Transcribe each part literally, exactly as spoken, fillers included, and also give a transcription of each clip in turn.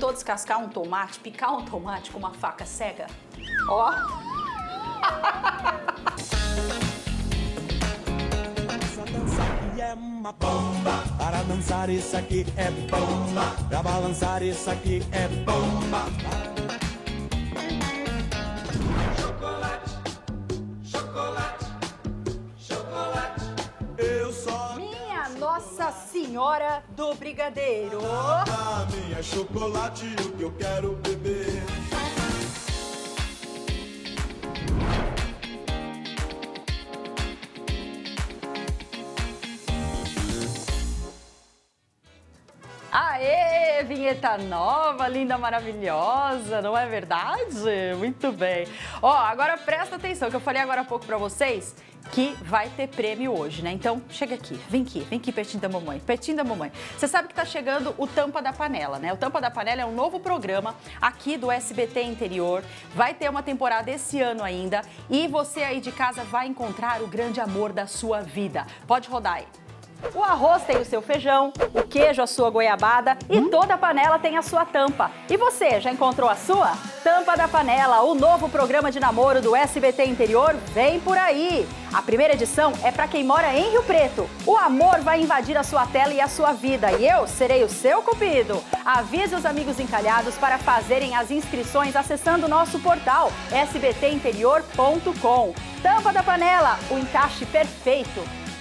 tentou descascar um tomate, picar um tomate com uma faca cega? Ó! Essa dança aqui é uma bomba. Para dançar isso aqui é bomba. Pra balançar isso aqui é bomba. Chocolate, chocolate, chocolate. Eu só Minha Nossa Senhora do Brigadeiro! a minha chocolate, o que eu quero beber. Aê, vinheta nova, linda, maravilhosa, não é verdade? Muito bem. Ó, agora presta atenção, que eu falei agora há pouco pra vocês que vai ter prêmio hoje, né? Então, chega aqui, vem aqui, vem aqui pertinho da mamãe, pertinho da mamãe. Você sabe que tá chegando o Tampa da Panela, né? O Tampa da Panela é um novo programa aqui do S B T Interior. Vai ter uma temporada esse ano ainda e você aí de casa vai encontrar o grande amor da sua vida. Pode rodar aí. O arroz tem o seu feijão, o queijo a sua goiabada e toda a panela tem a sua tampa. E você, já encontrou a sua? Tampa da Panela, o novo programa de namoro do S B T Interior, vem por aí! A primeira edição é para quem mora em Rio Preto. O amor vai invadir a sua tela e a sua vida e eu serei o seu cupido. Avise os amigos encalhados para fazerem as inscrições acessando o nosso portal s b t interior ponto com. Tampa da Panela, o encaixe perfeito.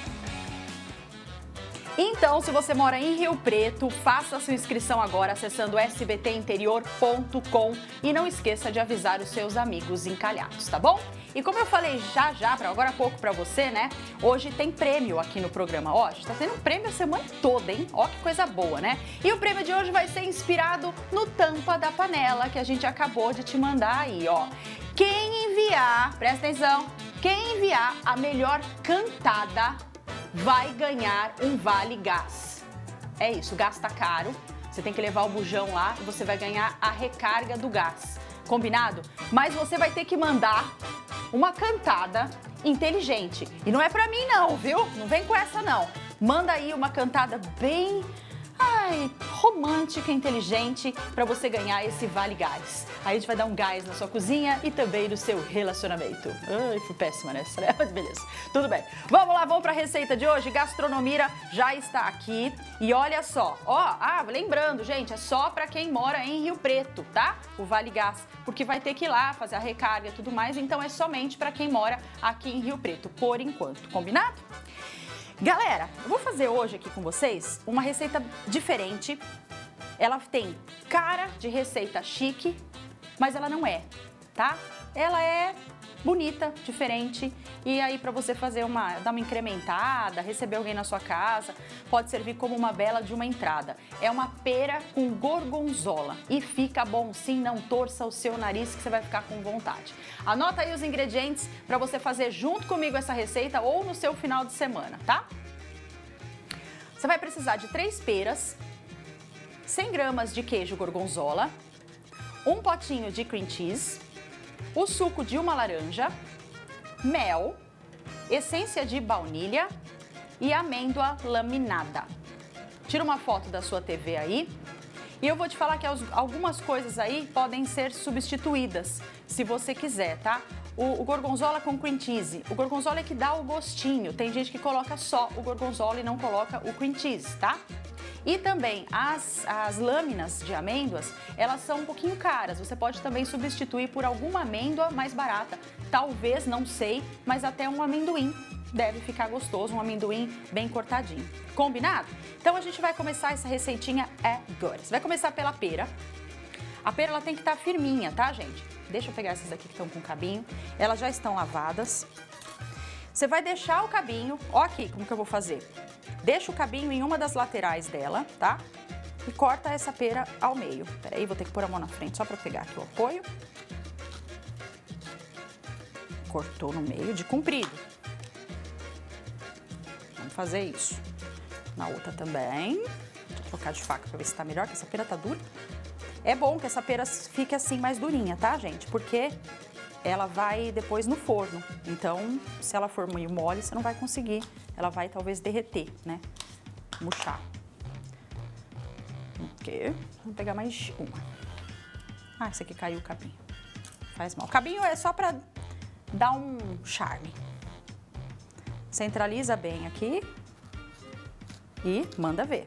Então, se você mora em Rio Preto, faça sua inscrição agora acessando s b t interior ponto com e não esqueça de avisar os seus amigos encalhados, tá bom? E como eu falei já já, pra agora há pouco pra você, né? Hoje tem prêmio aqui no programa. Ó, a gente tá tendo prêmio a semana toda, hein? Ó, que coisa boa, né? E o prêmio de hoje vai ser inspirado no Tampa da Panela que a gente acabou de te mandar aí, ó. Quem enviar, presta atenção, quem enviar a melhor cantada vai ganhar um vale gás. É isso, o gás tá caro, você tem que levar o bujão lá e você vai ganhar a recarga do gás. Combinado? Mas você vai ter que mandar uma cantada inteligente. E não é pra mim não, viu? Não vem com essa não. Manda aí uma cantada bem... ai, romântica, inteligente, para você ganhar esse vale gás. Aí a gente vai dar um gás na sua cozinha e também no seu relacionamento. Ai, fui péssima nessa, né? Mas beleza, tudo bem. Vamos lá, vamos para a receita de hoje. Gastronomira já está aqui. E olha só, ó, ah, lembrando, gente, é só para quem mora em Rio Preto, tá? O vale gás, porque vai ter que ir lá fazer a recarga e tudo mais, então é somente para quem mora aqui em Rio Preto, por enquanto. Combinado? Galera, eu vou fazer hoje aqui com vocês uma receita diferente. Ela tem cara de receita chique, mas ela não é, tá? Ela é bonita, diferente, e aí para você fazer uma, dar uma incrementada, receber alguém na sua casa, pode servir como uma bela de uma entrada. É uma pera com gorgonzola e fica bom sim, não torça o seu nariz que você vai ficar com vontade. Anota aí os ingredientes para você fazer junto comigo essa receita ou no seu final de semana, tá? Você vai precisar de três peras, cem gramas de queijo gorgonzola, um potinho de cream cheese, o suco de uma laranja, mel, essência de baunilha e amêndoa laminada. Tira uma foto da sua T V aí e eu vou te falar que algumas coisas aí podem ser substituídas, se você quiser, tá? O, o gorgonzola com cream cheese, o gorgonzola é que dá o gostinho, tem gente que coloca só o gorgonzola e não coloca o cream cheese, tá? E também as, as lâminas de amêndoas, elas são um pouquinho caras. Você pode também substituir por alguma amêndoa mais barata. Talvez, não sei, mas até um amendoim deve ficar gostoso, um amendoim bem cortadinho. Combinado? Então a gente vai começar essa receitinha agora. Você vai começar pela pera. A pera ela tem que estar firminha, tá, gente? Deixa eu pegar essas aqui que estão com cabinho. Elas já estão lavadas. Você vai deixar o cabinho, ó aqui como que eu vou fazer. Deixa o cabinho em uma das laterais dela, tá? E corta essa pera ao meio. Peraí, vou ter que pôr a mão na frente só pra pegar aqui o apoio. Cortou no meio de comprido. Vamos fazer isso. Na outra também. Vou trocar de faca pra ver se tá melhor, que essa pera tá dura. É bom que essa pera fique assim mais durinha, tá, gente? Porque ela vai depois no forno. Então, se ela for meio mole, você não vai conseguir. Ela vai talvez derreter, né? Murchar. Ok. Vamos pegar mais uma. Ah, esse aqui caiu o cabinho. Faz mal. O cabinho é só pra dar um charme. Centraliza bem aqui e manda ver.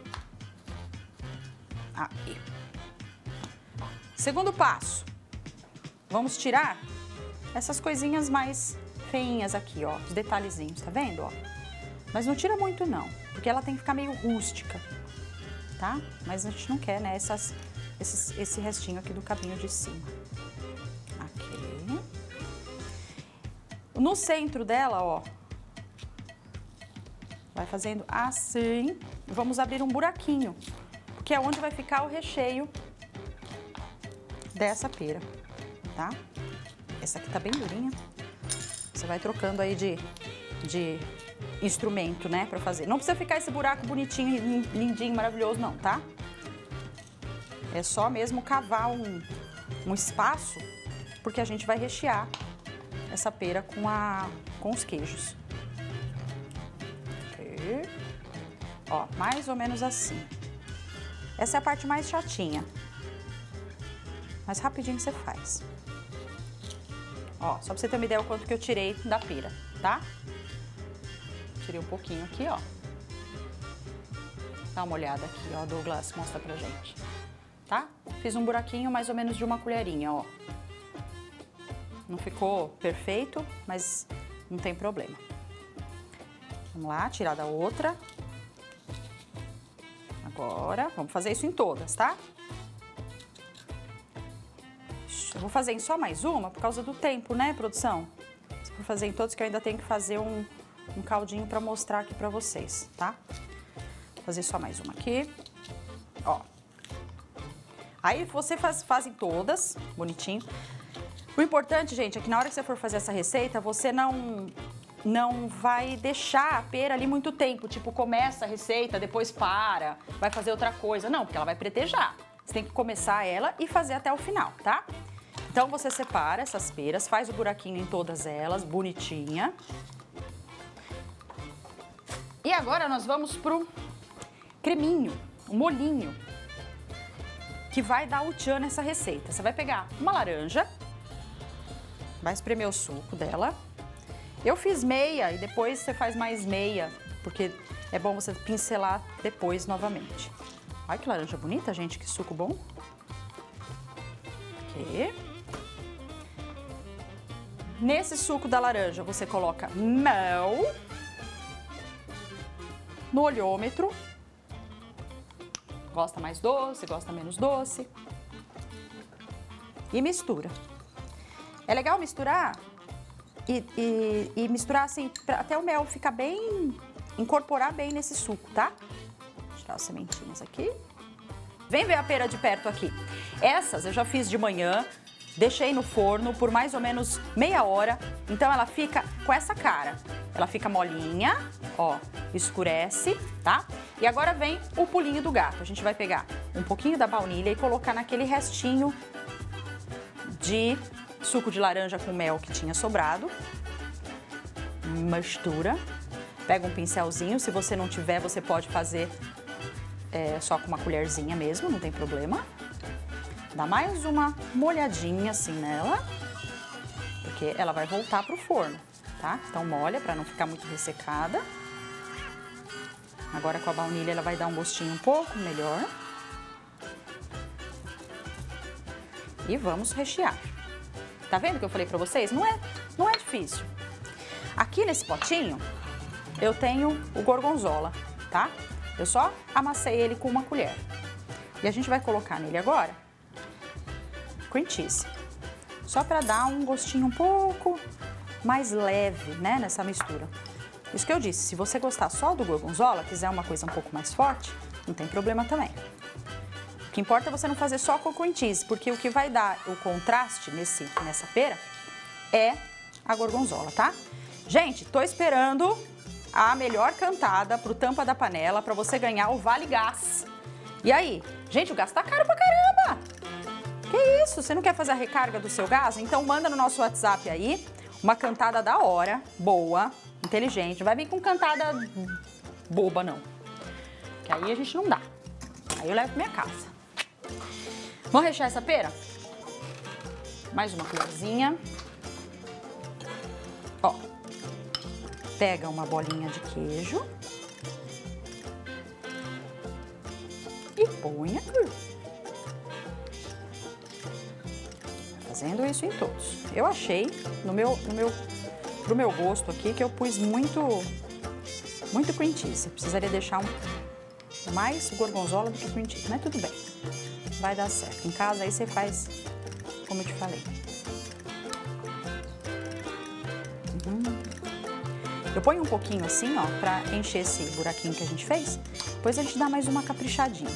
Aí. Segundo passo. Vamos tirar essas coisinhas mais feinhas aqui, ó. Os detalhezinhos, tá vendo, ó? Mas não tira muito não, porque ela tem que ficar meio rústica, tá? Mas a gente não quer, né, essas, esses, esse restinho aqui do cabinho de cima. Aqui. No centro dela, ó, vai fazendo assim. Vamos abrir um buraquinho, que é onde vai ficar o recheio dessa pera, tá? Essa aqui tá bem durinha. Você vai trocando aí de, de instrumento, né, pra fazer. Não precisa ficar esse buraco bonitinho, lindinho, maravilhoso, não, tá? É só mesmo cavar um, um espaço, porque a gente vai rechear essa pera com, a, com os queijos. Okay. Ó, mais ou menos assim. Essa é a parte mais chatinha. Mas rapidinho você faz. Ó, só pra você ter uma ideia o quanto que eu tirei da pera, tá? Tirei um pouquinho aqui, ó. Dá uma olhada aqui, ó, Douglas, mostra pra gente. Tá? Fiz um buraquinho mais ou menos de uma colherinha, ó. Não ficou perfeito, mas não tem problema. Vamos lá, tirar da outra. Agora, vamos fazer isso em todas, tá? Eu vou fazer em só mais uma por causa do tempo, né, produção? Se for fazer em todos, que eu ainda tenho que fazer um, um caldinho pra mostrar aqui pra vocês, tá? Vou fazer só mais uma aqui. Ó. Aí você faz, faz em todas, bonitinho. O importante, gente, é que na hora que você for fazer essa receita, você não, não vai deixar a pera ali muito tempo. Tipo, começa a receita, depois para, vai fazer outra coisa. Não, porque ela vai pretejar. Você tem que começar ela e fazer até o final, tá? Então, você separa essas peras, faz o buraquinho em todas elas, bonitinha. E agora nós vamos pro creminho, o molhinho, que vai dar o tchan nessa receita. Você vai pegar uma laranja, vai espremer o suco dela. Eu fiz meia e depois você faz mais meia, porque é bom você pincelar depois novamente. Olha que laranja bonita, gente, que suco bom. Aqui. Nesse suco da laranja, você coloca mel no olhômetro. Gosta mais doce, gosta menos doce. E mistura. É legal misturar e, e, e misturar assim, pra, até o mel ficar bem, incorporar bem nesse suco, tá? Vou tirar as sementinhas aqui. Vem ver a pera de perto aqui. Essas eu já fiz de manhã, deixei no forno por mais ou menos meia hora. Então ela fica com essa cara. Ela fica molinha, ó, escurece, tá? E agora vem o pulinho do gato. A gente vai pegar um pouquinho da baunilha e colocar naquele restinho de suco de laranja com mel que tinha sobrado. Mistura. Pega um pincelzinho, se você não tiver, você pode fazer é, só com uma colherzinha mesmo, não tem problema. Dá mais uma molhadinha assim nela, porque ela vai voltar pro forno, tá? Então molha para não ficar muito ressecada. Agora com a baunilha ela vai dar um gostinho um pouco melhor. E vamos rechear. Tá vendo que eu falei pra vocês? Não é, não é difícil. Aqui nesse potinho eu tenho o gorgonzola, tá? Eu só amassei ele com uma colher. E a gente vai colocar nele agora cream cheese. Só pra dar um gostinho um pouco mais leve, né, nessa mistura. Isso que eu disse, se você gostar só do gorgonzola, quiser uma coisa um pouco mais forte, não tem problema também. O que importa é você não fazer só com cream cheese, porque o que vai dar o contraste nesse, nessa pera é a gorgonzola, tá? Gente, tô esperando a melhor cantada pro tampa da panela pra você ganhar o Vale Gás. E aí? Gente, o gás tá caro pra caramba! Que isso? Você não quer fazer a recarga do seu gás? Então manda no nosso WhatsApp aí uma cantada da hora, boa, inteligente. Não vai vir com cantada boba, não. Que aí a gente não dá. Aí eu levo pra minha casa. Vamos rechear essa pera? Mais uma colherzinha. Ó, pega uma bolinha de queijo e põe aqui. Fazendo isso em todos. Eu achei, no meu, no meu, pro meu gosto aqui, que eu pus muito, muito cream cheese. Precisaria deixar um, mais gorgonzola do que cream cheese, mas tudo bem. Vai dar certo. Em casa aí você faz como eu te falei. Uhum. Eu ponho um pouquinho assim, ó, pra encher esse buraquinho que a gente fez. Depois a gente dá mais uma caprichadinha.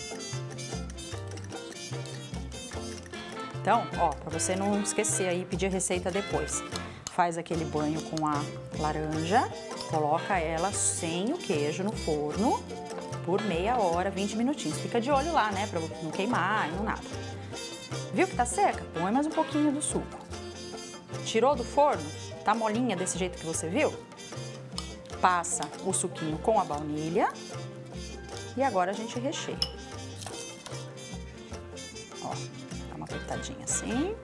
Então, ó, pra você não esquecer aí, pedir receita depois. Faz aquele banho com a laranja, coloca ela sem o queijo no forno por meia hora, vinte minutinhos. Fica de olho lá, né, pra não queimar e não nada. Viu que tá seca? Põe mais um pouquinho do suco. Tirou do forno? Tá molinha desse jeito que você viu? Passa o suquinho com a baunilha e agora a gente recheia. Ó, dá uma apertadinha assim.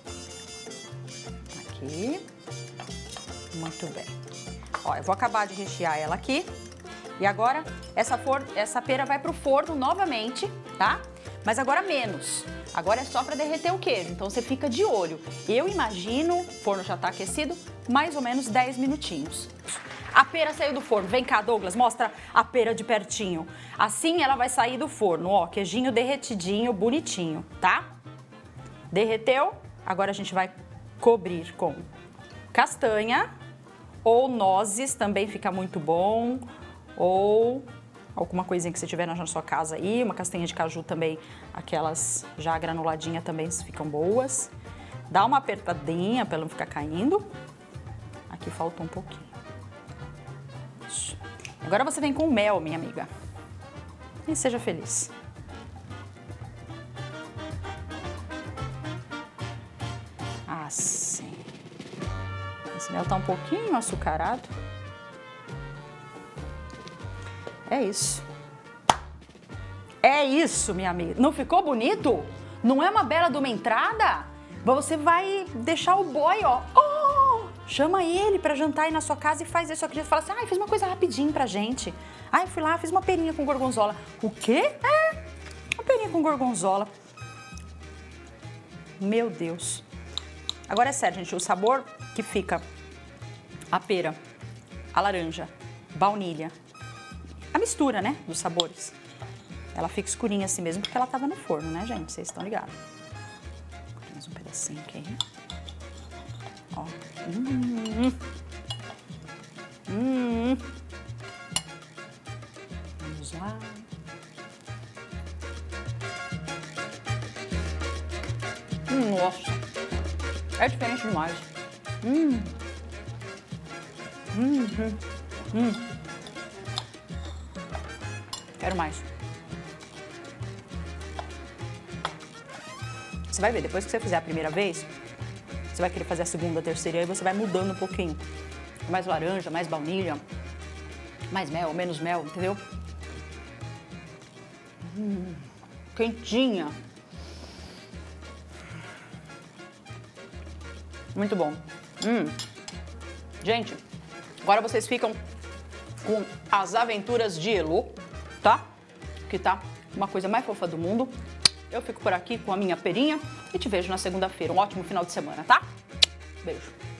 Aqui. Muito bem. Ó, eu vou acabar de rechear ela aqui. E agora, essa, for, essa pera vai pro forno novamente, tá? Mas agora menos. Agora é só para derreter o queijo, então você fica de olho. Eu imagino, o forno já tá aquecido, mais ou menos dez minutinhos. A pera saiu do forno. Vem cá, Douglas, mostra a pera de pertinho. Assim ela vai sair do forno, ó, queijinho derretidinho, bonitinho, tá? Derreteu, agora a gente vai cobrir com castanha ou nozes, também fica muito bom, ou alguma coisinha que você tiver na sua casa aí, uma castanha de caju também, aquelas já granuladinha também ficam boas. Dá uma apertadinha para não ficar caindo. Aqui faltou um pouquinho. Agora você vem com mel, minha amiga. E seja feliz. Assim. Esse mel tá um pouquinho açucarado. É isso. É isso, minha amiga. Não ficou bonito? Não é uma bela de uma entrada? Você vai deixar o boy, ó. Oh, chama ele pra jantar aí na sua casa e faz isso. Acredita, fala assim, ai, fiz uma coisa rapidinho pra gente. Ai, fui lá, fiz uma perinha com gorgonzola. O quê? É, uma perinha com gorgonzola. Meu Deus. Agora é sério, gente, o sabor que fica a pera, a laranja, baunilha, a mistura, né, dos sabores. Ela fica escurinha assim mesmo, porque ela tava no forno, né, gente? Vocês estão ligados. Mais um pedacinho aqui. Ó. Hum. Hum. Vamos lá. Hum, nossa. É diferente demais. Hum. Hum, hum, hum. Quero mais. Você vai ver, depois que você fizer a primeira vez, você vai querer fazer a segunda, a terceira, e aí você vai mudando um pouquinho. Mais laranja, mais baunilha, mais mel, menos mel, entendeu? Hum, quentinha. Muito bom. Hum. Gente, agora vocês ficam com as aventuras de Elô, tá? Que tá uma coisa mais fofa do mundo. Eu fico por aqui com a minha perinha e te vejo na segunda-feira. Um ótimo final de semana, tá? Beijo.